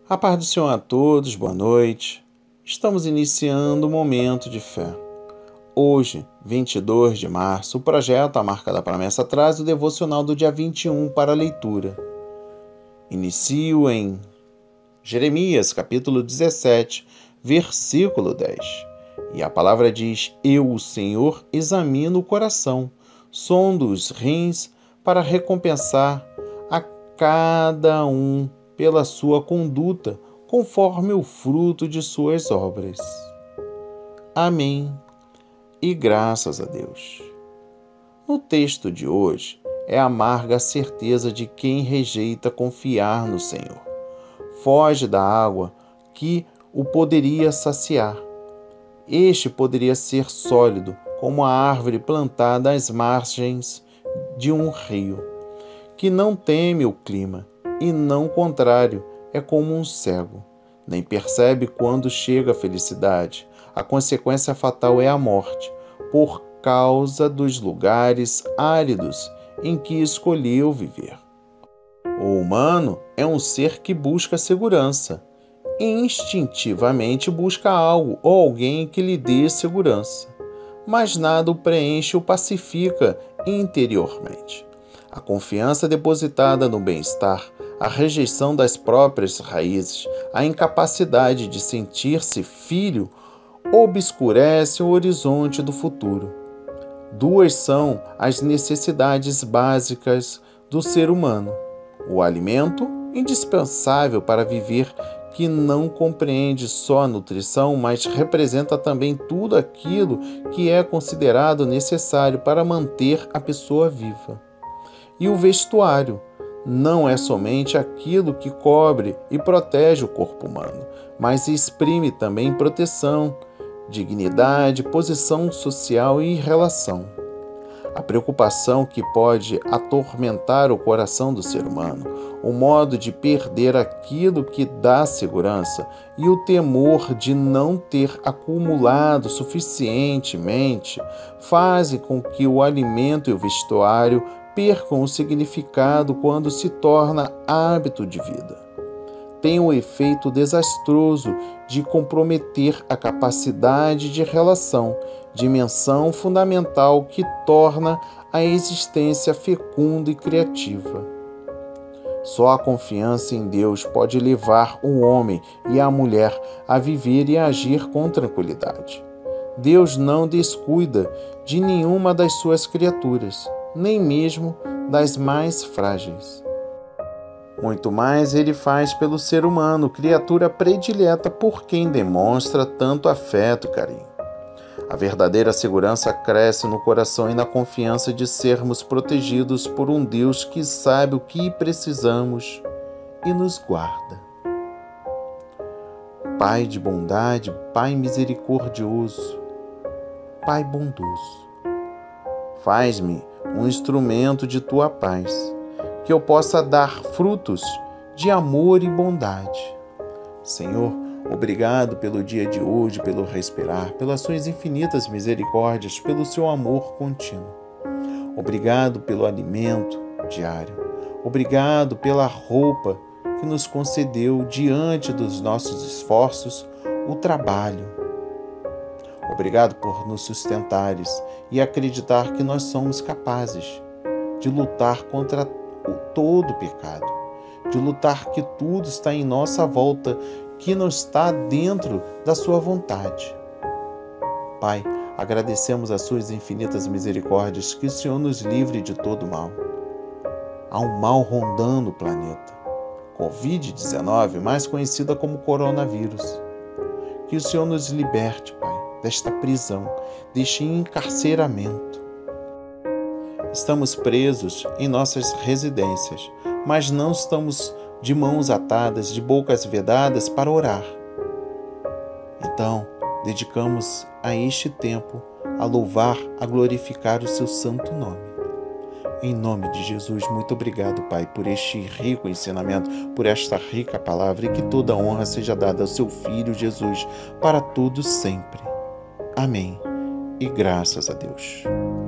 A paz do Senhor a todos, boa noite. Estamos iniciando o momento de fé. Hoje, 22 de março, o projeto A Marca da Promessa traz o devocional do dia 21 para a leitura. Inicio em Jeremias, capítulo 17, versículo 10. E a palavra diz: Eu, o Senhor, examino o coração, sondo os rins para recompensar a cada um pela sua conduta, conforme o fruto de suas obras. Amém. E graças a Deus. No texto de hoje, é amarga a certeza de quem rejeita confiar no Senhor. Foge da água que o poderia saciar. Este poderia ser sólido, como a árvore plantada às margens de um rio, que não teme o clima, e não o contrário, é como um cego. Nem percebe quando chega a felicidade. A consequência fatal é a morte, por causa dos lugares áridos em que escolheu viver. O humano é um ser que busca segurança. Instintivamente busca algo ou alguém que lhe dê segurança. Mas nada o preenche ou pacifica interiormente. A confiança depositada no bem-estar, a rejeição das próprias raízes, a incapacidade de sentir-se filho, obscurece o horizonte do futuro. Duas são as necessidades básicas do ser humano: o alimento, indispensável para viver, que não compreende só a nutrição, mas representa também tudo aquilo que é considerado necessário para manter a pessoa viva. E o vestuário não é somente aquilo que cobre e protege o corpo humano, mas exprime também proteção, dignidade, posição social e relação. A preocupação que pode atormentar o coração do ser humano, o modo de perder aquilo que dá segurança e o temor de não ter acumulado suficientemente fazem com que o alimento e o vestuário percam o significado quando se torna hábito de vida. Tem o efeito desastroso de comprometer a capacidade de relação, dimensão fundamental que torna a existência fecunda e criativa. Só a confiança em Deus pode levar o homem e a mulher a viver e agir com tranquilidade. Deus não descuida de nenhuma das suas criaturas, nem mesmo das mais frágeis. Muito mais ele faz pelo ser humano, criatura predileta por quem demonstra tanto afeto e carinho. A verdadeira segurança cresce no coração e na confiança de sermos protegidos por um Deus que sabe o que precisamos e nos guarda. Pai de bondade, Pai misericordioso, Pai bondoso, faz-me um instrumento de tua paz, que eu possa dar frutos de amor e bondade. Senhor, obrigado pelo dia de hoje, pelo respirar, pelas suas infinitas misericórdias, pelo seu amor contínuo. Obrigado pelo alimento diário. Obrigado pela roupa que nos concedeu diante dos nossos esforços, o trabalho. Obrigado por nos sustentares e acreditar que nós somos capazes de lutar contra todo pecado, de lutar que tudo está em nossa volta, que não está dentro da sua vontade. Pai, agradecemos as suas infinitas misericórdias, que o Senhor nos livre de todo mal. Há um mal rondando o planeta, Covid-19, mais conhecida como coronavírus. Que o Senhor nos liberte, Pai, desta prisão, deste encarceramento. Estamos presos em nossas residências, mas não estamos de mãos atadas, de bocas vedadas para orar. Então, dedicamos a este tempo a louvar, a glorificar o seu santo nome. Em nome de Jesus, muito obrigado, Pai, por este rico ensinamento, por esta rica palavra, e que toda honra seja dada ao seu Filho Jesus, para todos sempre. Amém. E graças a Deus.